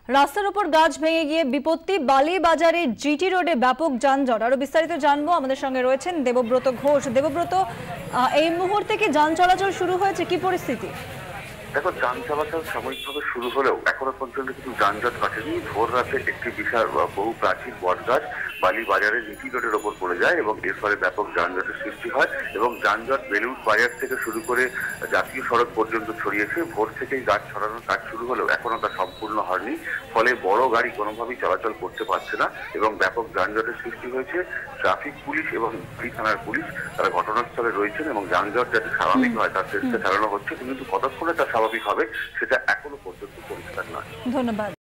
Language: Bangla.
রাস্তার উপর গাছ ভেঙে গিয়ে বিপত্তি, বালি বাজারে জিটি রোডে ব্যাপক যানজট। আরো বিস্তারিত জানবো, আমাদের সঙ্গে রয়েছেন দেবব্রত ঘোষ। দেবব্রত, এই মুহূর্তে কি যান চলাচল শুরু হয়েছে, কি পরিস্থিতি? দেখো, যান চলাচল সাময়িকভাবে শুরু হলেও এখনো পর্যন্ত কিন্তু যানজট কাটেনি। ভোর রাতে একটি বিশাল বহু প্রাচীন বটগাছ বালি বাজারে জিটি রোডের ওপর পড়ে যায় এবং এর ফলে ব্যাপক যানজটের সৃষ্টি হয় এবং যানজট বেলুড় বাজার থেকে শুরু করে জাতীয় সড়ক পর্যন্ত ছড়িয়েছে। ভোর থেকেই গাছ ছড়ানোর কাজ শুরু হলেও এখনো তা সম্পূর্ণ হয়নি, ফলে বড় গাড়ি কোনোভাবেই চলাচল করতে পারছে না এবং ব্যাপক যানজটের সৃষ্টি হয়েছে। ট্রাফিক পুলিশ এবং থানার পুলিশ তারা ঘটনাস্থলে রয়েছেন এবং যানজট যাতে স্বাভাবিক হয় তার চেষ্টা চালানো হচ্ছে, কিন্তু কতক্ষণে তা স্বাভাবিক হবে সেটা এখনো পর্যন্ত পরিষ্কার নয়। ধন্যবাদ।